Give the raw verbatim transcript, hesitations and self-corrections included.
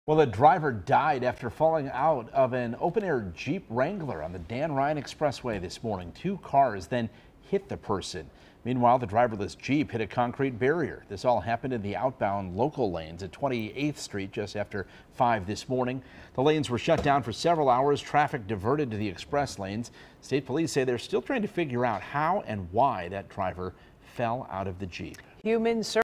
Well, the driver died after falling out of an open-air Jeep Wrangler on the Dan Ryan Expressway this morning. Two cars then hit the person. Meanwhile, the driverless Jeep hit a concrete barrier. This all happened in the outbound local lanes at twenty-eighth street just after five this morning. The lanes were shut down for several hours. Traffic diverted to the express lanes. State police say they're still trying to figure out how and why that driver fell out of the Jeep. Human